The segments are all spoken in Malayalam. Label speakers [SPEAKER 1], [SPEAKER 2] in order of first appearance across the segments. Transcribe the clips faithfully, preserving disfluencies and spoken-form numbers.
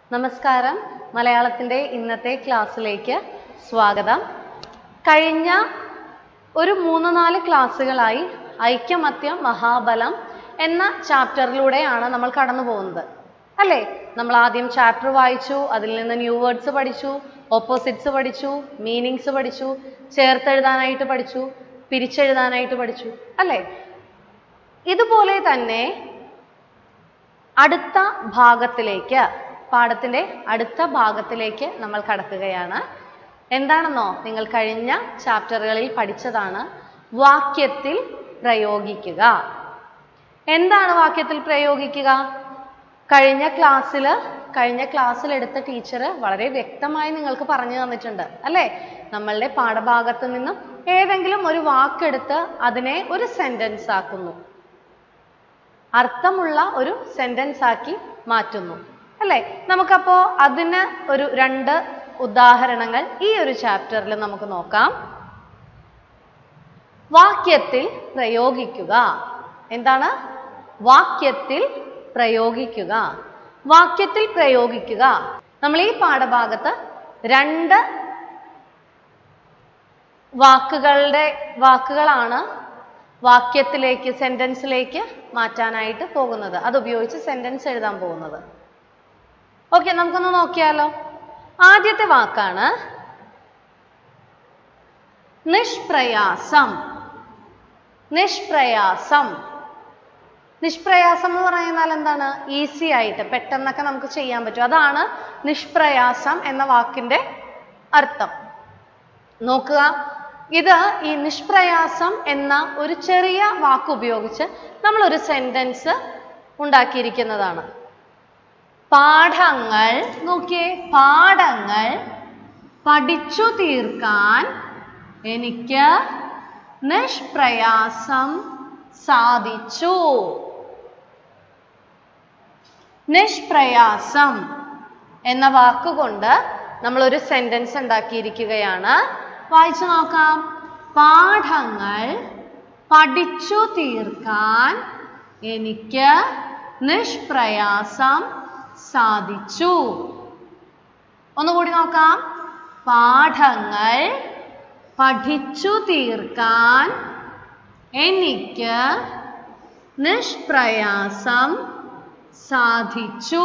[SPEAKER 1] നമസ്കാരം. മലയാളത്തിൻ്റെ ഇന്നത്തെ ക്ലാസ്സിലേക്ക് സ്വാഗതം. കഴിഞ്ഞ ഒരു മൂന്ന് നാല് ക്ലാസ്സുകളായി ഐക്യമത്യം മഹാബലം എന്ന ചാപ്റ്ററിലൂടെയാണ് നമ്മൾ കടന്നു പോകുന്നത് അല്ലേ? നമ്മൾ ആദ്യം ചാപ്റ്റർ വായിച്ചു, അതിൽ നിന്ന് ന്യൂ വേർഡ്സ് പഠിച്ചു, ഓപ്പോസിറ്റ്സ് പഠിച്ചു, മീനിങ്സ് പഠിച്ചു, ചേർത്തെഴുതാനായിട്ട് പഠിച്ചു, പിരിച്ചെഴുതാനായിട്ട് പഠിച്ചു അല്ലേ? ഇതുപോലെ തന്നെ അടുത്ത ഭാഗത്തിലേക്ക്, പാഠത്തിൻ്റെ അടുത്ത ഭാഗത്തിലേക്ക് നമ്മൾ കടക്കുകയാണ്. എന്താണെന്നോ, നിങ്ങൾ കഴിഞ്ഞ ചാപ്റ്ററുകളിൽ പഠിച്ചതാണ് വാക്യത്തിൽ പ്രയോഗിക്കുക. എന്താണ് വാക്യത്തിൽ പ്രയോഗിക്കുക? കഴിഞ്ഞ ക്ലാസ്സിൽ കഴിഞ്ഞ ക്ലാസ്സിൽ എടുത്ത ടീച്ചർ വളരെ വ്യക്തമായി നിങ്ങൾക്ക് പറഞ്ഞു തന്നിട്ടുണ്ട് അല്ലേ? നമ്മളുടെ പാഠഭാഗത്ത് നിന്നും ഏതെങ്കിലും ഒരു വാക്കെടുത്ത് അതിനെ ഒരു സെന്റൻസ് ആക്കുന്നു, അർത്ഥമുള്ള ഒരു സെന്റൻസ് ആക്കി മാറ്റുന്നു അല്ലേ? നമുക്കപ്പോ അതിന് ഒരു രണ്ട് ഉദാഹരണങ്ങൾ ഈ ഒരു ചാപ്റ്ററിൽ നമുക്ക് നോക്കാം. വാക്യത്തിൽ പ്രയോഗിക്കുക. എന്താണ്? വാക്യത്തിൽ പ്രയോഗിക്കുക. വാക്യത്തിൽ പ്രയോഗിക്കുക. നമ്മൾ ഈ പാഠഭാഗത്ത് രണ്ട് വാക്കുകളുടെ വാക്കുകളാണ് വാക്യത്തിലേക്ക്, സെന്റൻസിലേക്ക് മാറ്റാനായിട്ട് പോകുന്നത്. അതുപയോഗിച്ച് സെന്റൻസ് എഴുതാൻ പോകുന്നത്. ഓക്കെ, നമുക്കൊന്ന് നോക്കിയാലോ. ആദ്യത്തെ വാക്കാണ് നിഷ്പ്രയാസം. നിഷ്പ്രയാസം നിഷ്പ്രയാസം എന്ന് പറയുന്നാൽ എന്താണ്? ഈസി ആയിട്ട്, പെട്ടെന്നൊക്കെ നമുക്ക് ചെയ്യാൻ പറ്റും. അതാണ് നിഷ്പ്രയാസം എന്ന വാക്കിന്റെ അർത്ഥം. നോക്കുക, ഇത് ഈ നിഷ്പ്രയാസം എന്ന ഒരു ചെറിയ വാക്ക് ഉപയോഗിച്ച് നമ്മൾ ഒരു സെന്റൻസ് ഉണ്ടാക്കിയിരിക്കുന്നതാണ്. പാഠങ്ങൾ, നോക്കിയേ, പാഠങ്ങൾ പഠിച്ചു തീർക്കാൻ എനിക്ക് നിഷ്പ്രയാസം സാധിച്ചു. നിഷ്പ്രയാസം എന്ന വാക്കുകൊണ്ട് നമ്മൾ ഒരു സെന്റൻസ് ഉണ്ടാക്കിയിരിക്കുകയാണ്. വായിച്ചു നോക്കാം. പാഠങ്ങൾ പഠിച്ചു തീർക്കാൻ എനിക്ക് നിഷ്പ്രയാസം സാധിച്ചു. ഒന്നുകൂടി നോക്കാം. പാഠങ്ങൾ പഠിച്ചു തീർക്കാൻ എനിക്ക് നിഷ്പ്രയാസം സാധിച്ചു.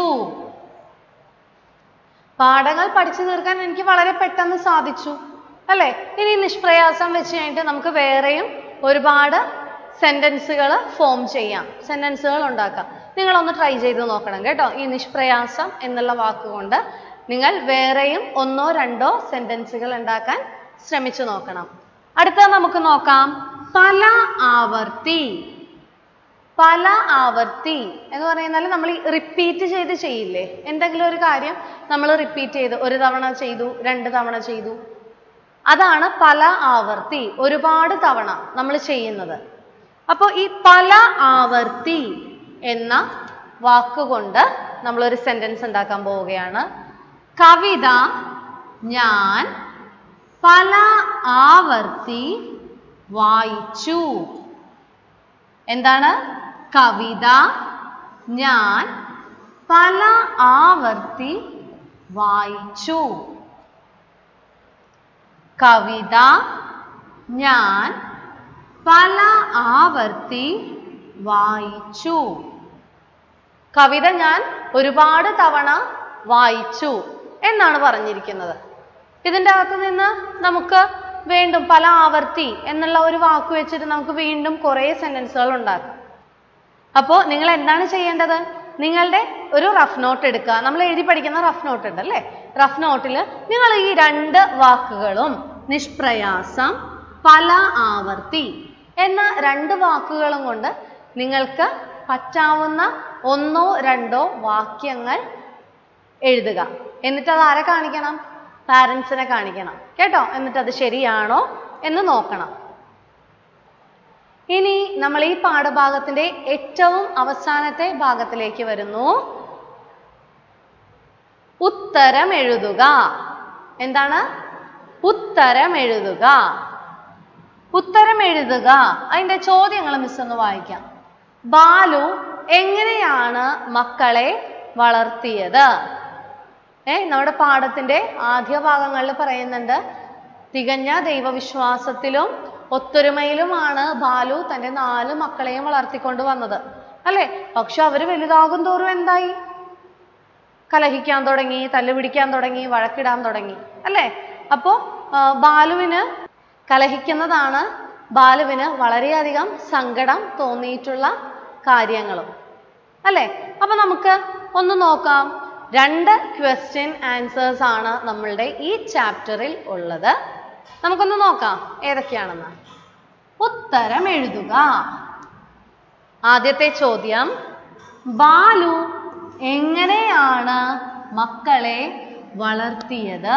[SPEAKER 1] പാഠങ്ങൾ പഠിച്ചു തീർക്കാൻ എനിക്ക് വളരെ പെട്ടെന്ന് സാധിച്ചു അല്ലേ? ഇനി നിഷ്പ്രയാസം വെച്ച് കഴിഞ്ഞിട്ട് നമുക്ക് വേറെയും ഒരുപാട് സെന്റൻസുകൾ ഫോം ചെയ്യാം, സെന്റൻസുകൾ ഉണ്ടാക്കാം. നിങ്ങളൊന്ന് ട്രൈ ചെയ്ത് നോക്കണം കേട്ടോ. ഈ നിഷ്പ്രയാസം എന്നുള്ള വാക്കുകൊണ്ട് നിങ്ങൾ വേറെയും ഒന്നോ രണ്ടോ സെന്റൻസുകൾ ഉണ്ടാക്കാൻ ശ്രമിച്ചു നോക്കണം. അടുത്ത നമുക്ക് നോക്കാം. പല ആവർത്തി. പല ആവർത്തി എന്ന് പറയുന്നാൽ നമ്മൾ ഈ റിപ്പീറ്റ് ചെയ്ത് ചെയ്യില്ലേ? എന്തെങ്കിലും ഒരു കാര്യം നമ്മൾ റിപ്പീറ്റ് ചെയ്തു, ഒരു തവണ ചെയ്തു, രണ്ട് തവണ ചെയ്തു, അതാണ് പല ആവർത്തി. ഒരുപാട് തവണ നമ്മൾ ചെയ്യുന്നത്. അപ്പോൾ ഈ പല ആവർത്തി എന്ന വാക്കുകൊണ്ട് നമ്മളൊരു സെന്റൻസ് ഉണ്ടാക്കാൻ പോവുകയാണ്. കവിത ഞാൻ പല ആവർത്തി വായിച്ചു. എന്താണ്? കവിത ഞാൻ പല ആവർത്തി വായിച്ചു. കവിത ഞാൻ പല ആവർത്തി വായിച്ചു. കവിത ഞാൻ ഒരുപാട് തവണ വായിച്ചു എന്നാണ് പറഞ്ഞിരിക്കുന്നത്. ഇതിൻ്റെ അകത്ത് നിന്ന് നമുക്ക് വീണ്ടും പല ആവർത്തി എന്നുള്ള ഒരു വാക്ക് വെച്ചിട്ട് നമുക്ക് വീണ്ടും കുറേ സെന്റൻസുകൾ ഉണ്ടാക്കാം. അപ്പോൾ നിങ്ങൾ എന്താണ് ചെയ്യേണ്ടത്? നിങ്ങളുടെ ഒരു റഫ് നോട്ട് എടുക്കുക. നമ്മൾ എഴുതി പഠിക്കുന്ന റഫ് നോട്ട് ഉണ്ട് അല്ലേ? റഫ് നോട്ടിൽ നിങ്ങൾ ഈ രണ്ട് വാക്കുകളും, നിഷ്പ്രയാസം, പല ആവർത്തി എന്ന രണ്ട് വാക്കുകളും കൊണ്ട് നിങ്ങൾക്ക് പറ്റാവുന്ന ഒന്നോ രണ്ടോ വാക്യങ്ങൾ എഴുതുക. എന്നിട്ട് അത് ആരെ കാണിക്കണം? പാരൻസിനെ കാണിക്കണം കേട്ടോ. എന്നിട്ട് അത് ശരിയാണോ എന്ന് നോക്കണം. ഇനി നമ്മൾ ഈ പാഠഭാഗത്തിന്റെ ഏറ്റവും അവസാനത്തെ ഭാഗത്തിലേക്ക് വരുന്നു. ഉത്തരം എഴുതുക. എന്താണ്? ഉത്തരം എഴുതുക. ഉത്തരം എഴുതുക. അതിന്റെ ചോദ്യങ്ങൾ മിസ് ഒന്ന് വായിക്കാം. ബാലു എങ്ങനെയാണ് മക്കളെ വളർത്തിയത്? ഏ നമ്മുടെ പാഠത്തിന്റെ ആദ്യ ഭാഗങ്ങളിൽ പറയുന്നുണ്ട്, തികഞ്ഞ ദൈവവിശ്വാസത്തിലും ഒത്തൊരുമയിലുമാണ് ബാലു തന്റെ നാല് മക്കളെയും വളർത്തിക്കൊണ്ട് വന്നത് അല്ലെ. പക്ഷെ അവര് വലുതാകും തോറും എന്തായി? കലഹിക്കാൻ തുടങ്ങി, തല്ലുപിടിക്കാൻ തുടങ്ങി, വഴക്കിടാൻ തുടങ്ങി അല്ലെ. അപ്പോ ബാലുവിന് കലഹിക്കുന്നതാണ് ബാലുവിന് വളരെയധികം സങ്കടം തോന്നിയിട്ടുള്ള കാര്യങ്ങളും അല്ലെ. അപ്പൊ നമുക്ക് ഒന്ന് നോക്കാം. രണ്ട് ക്വസ്റ്റ്യൻ ആൻസേഴ്സ് ആണ് നമ്മളുടെ ഈ ചാപ്റ്ററിൽ ഉള്ളത്. നമുക്കൊന്ന് നോക്കാം ഏതൊക്കെയാണെന്ന്. ഉത്തരം എഴുതുക. ആദ്യത്തെ ചോദ്യം, ബാലു എങ്ങനെയാണ് മക്കളെ വളർത്തിയത്?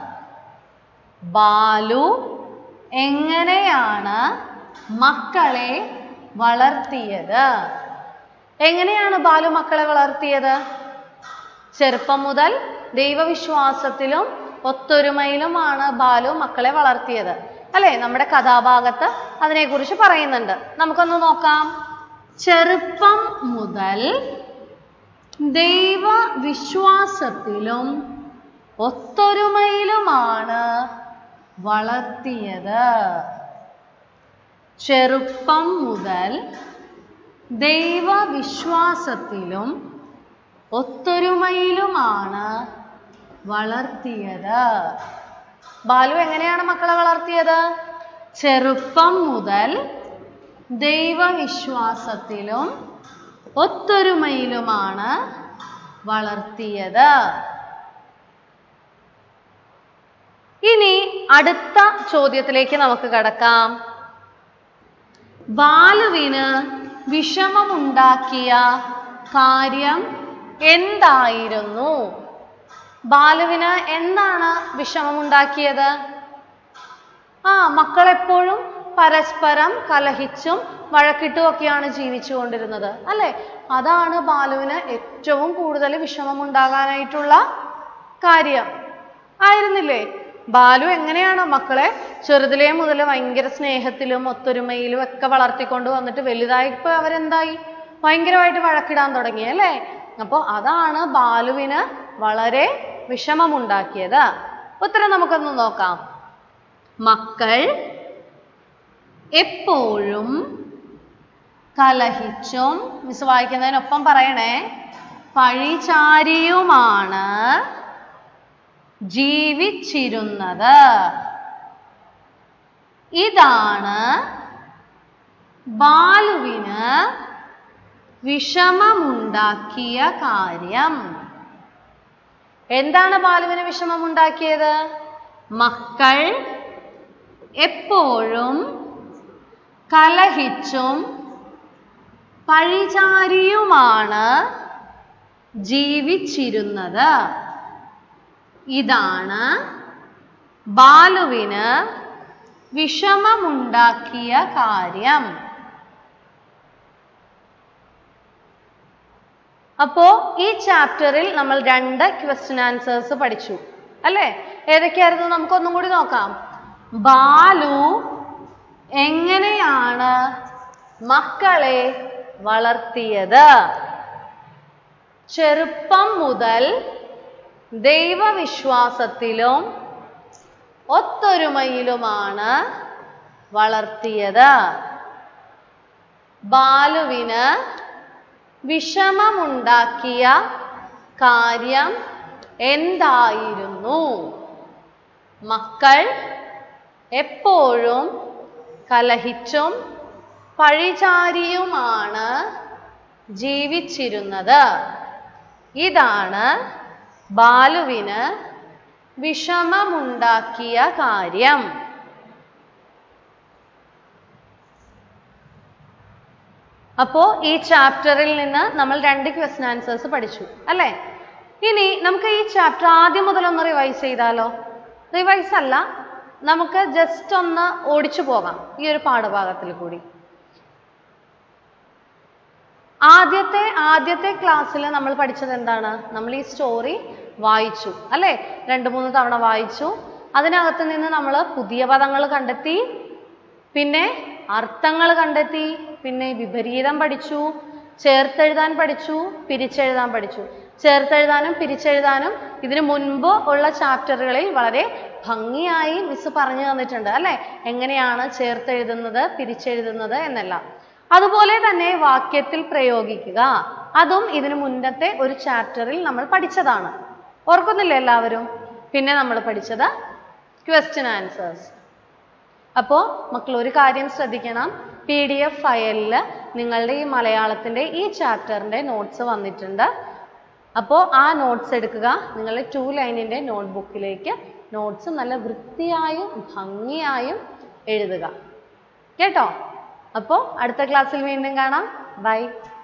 [SPEAKER 1] ബാലു എങ്ങനെയാണ് മക്കളെ വളർത്തിയത്? എങ്ങനെയാണ് ബാലു മക്കളെ വളർത്തിയത്? ചെറുപ്പം മുതൽ ദൈവവിശ്വാസത്തിലും ഒത്തൊരുമയിലുമാണ് ബാലു മക്കളെ വളർത്തിയത് അല്ലെ. നമ്മുടെ കഥാഭാഗത്ത് അതിനെക്കുറിച്ച് പറയുന്നുണ്ട്. നമുക്കൊന്ന് നോക്കാം. ചെറുപ്പം മുതൽ ദൈവവിശ്വാസത്തിലും ഒത്തൊരുമയിലുമാണ് വളർത്തിയത്. ചെറുപ്പം മുതൽ ദൈവവിശ്വാസത്തിലും ഒത്തൊരുമയിലുമാണ് വളർത്തിയത്. ബാലു എങ്ങനെയാണ് മക്കളെ വളർത്തിയത്? ചെറുപ്പം മുതൽ ദൈവവിശ്വാസത്തിലും ഒത്തൊരുമയിലുമാണ് വളർത്തിയത്. ഇനി അടുത്ത ചോദ്യത്തിലേക്ക് നമുക്ക് കടക്കാം. ബാലുവിന് വിഷമമുണ്ടാക്കിയ കാര്യം എന്തായിരുന്നു? ബാലുവിന് എന്താണ് വിഷമമുണ്ടാക്കിയത്? ആ മക്കളെപ്പോഴും പരസ്പരം കലഹിച്ചും വഴക്കിട്ടും ഒക്കെയാണ് ജീവിച്ചു കൊണ്ടിരുന്നത് അല്ലെ. അതാണ് ബാലുവിന് ഏറ്റവും കൂടുതൽ വിഷമമുണ്ടാകാനായിട്ടുള്ള കാര്യം ആയിരുന്നില്ലേ? ബാലു എങ്ങനെയാണ് മക്കളെ ചെറുതിലേ മുതൽ ഭയങ്കര സ്നേഹത്തിലും ഒത്തൊരുമയിലും ഒക്കെ വളർത്തിക്കൊണ്ട് വന്നിട്ട് വലുതായപ്പോ അവരെന്തായി? ഭയങ്കരമായിട്ട് വഴക്കിടാൻ തുടങ്ങി അല്ലേ. അപ്പോൾ അതാണ് ബാലുവിന് വളരെ വിഷമമുണ്ടാക്കിയത്. ഉത്തരം നമുക്കൊന്ന് നോക്കാം. മക്കൾ എപ്പോഴും കലഹിച്ചും, മിസ് വായിക്കുന്നതിനൊപ്പം പറയണേ, പഴിചാരിയുമാണ് ജീവിച്ചിരുന്നത്. ഇതാണ് ബാലുവിന് വിഷമമുണ്ടാക്കിയ കാര്യം. എന്താണ് ബാലുവിന് വിഷമമുണ്ടാക്കിയത്? മക്കൾ എപ്പോഴും കലഹിച്ചും പഴിചാരിയുമാണ് ജീവിച്ചിരുന്നത്. ഇതാണ് ബാലുവിന് വിഷമമുണ്ടാക്കിയ കാര്യം. അപ്പോ ഈ ചാപ്റ്ററിൽ നമ്മൾ രണ്ട് ക്വസ്റ്റ്യൻ ആൻസേഴ്സ് പഠിച്ചു അല്ലേ. ഏതൊക്കെയായിരുന്നു? നമുക്കൊന്നും കൂടി നോക്കാം. ബാലു എങ്ങനെയാണ് മക്കളെ വളർത്തിയത്? ചെറുപ്പം മുതൽ ദൈവവിശ്വാസത്തിലും ഒത്തൊരുമയിലുമാണ് വളർത്തിയത്. ബാലുവിന് വിഷമമുണ്ടാക്കിയ കാര്യം എന്തായിരുന്നു? മക്കൾ എപ്പോഴും കലഹിച്ചും പഴിചാരിയുമാണ് ജീവിച്ചിരുന്നത്. ഇതാണ് ബാലുവിന് വിഷമമുണ്ടാക്കിയ കാര്യം. അപ്പോ ഈ ചാപ്റ്ററിൽ നിന്ന് നമ്മൾ രണ്ട് ക്വസ്റ്റ്യൻ ആൻസേഴ്സ് പഠിച്ചു അല്ലേ. ഇനി നമുക്ക് ഈ ചാപ്റ്റർ ആദ്യം മുതൽ ഒന്ന് റിവൈസ് ചെയ്താലോ? റിവൈസ് അല്ല, നമുക്ക് ജസ്റ്റ് ഒന്ന് ഓടിച്ചു പോകാം ഈ ഒരു പാഠഭാഗത്തിൽ കൂടി. ആദ്യത്തെ ആദ്യത്തെ ക്ലാസ്സിൽ നമ്മൾ പഠിച്ചത് എന്താണ്? നമ്മൾ ഈ സ്റ്റോറി വായിച്ചു അല്ലേ. രണ്ട് മൂന്ന് തവണ വായിച്ചു. അതിനകത്ത് നിന്ന് നമ്മൾ പുതിയ പദങ്ങൾ കണ്ടെത്തി, പിന്നെ അർത്ഥങ്ങൾ കണ്ടെത്തി, പിന്നെ വിപരീതം പഠിച്ചു, ചേർത്തെഴുതാൻ പഠിച്ചു, പിരിച്ചെഴുതാൻ പഠിച്ചു. ചേർത്തെഴുതാനും പിരിച്ചെഴുതാനും ഇതിനു മുൻപ് ഉള്ള ചാപ്റ്ററുകളിൽ വളരെ ഭംഗിയായി മിസ് പറഞ്ഞു തന്നിട്ടുണ്ട് അല്ലേ? എങ്ങനെയാണ് ചേർത്തെഴുതുന്നത് പിരിച്ചെഴുതുന്നത് എന്നെല്ലാം. അതുപോലെ തന്നെ വാക്യത്തിൽ പ്രയോഗിക്കുക, അതും ഇതിനു മുന്നത്തെ ഒരു ചാപ്റ്ററിൽ നമ്മൾ പഠിച്ചതാണ്. ഓർക്കുന്നില്ലേ എല്ലാവരും? പിന്നെ നമ്മൾ പഠിച്ചത് ക്വസ്റ്റ്യൻ ആൻസേഴ്സ്. അപ്പോൾ മക്കൾ ഒരു കാര്യം ശ്രദ്ധിക്കണം, പി ഡി എഫ് ഫയലിൽ നിങ്ങളുടെ ഈ മലയാളത്തിൻ്റെ ഈ ചാപ്റ്ററിൻ്റെ നോട്ട്സ് വന്നിട്ടുണ്ട്. അപ്പോൾ ആ നോട്ട്സ് എടുക്കുക, നിങ്ങളുടെ ടു ലൈനിൻ്റെ നോട്ട്ബുക്കിലേക്ക് നോട്ട്സ് നല്ല വൃത്തിയായും ഭംഗിയായും എഴുതുക കേട്ടോ. അപ്പോൾ അടുത്ത ക്ലാസ്സിൽ വീണ്ടും കാണാം. ബൈ.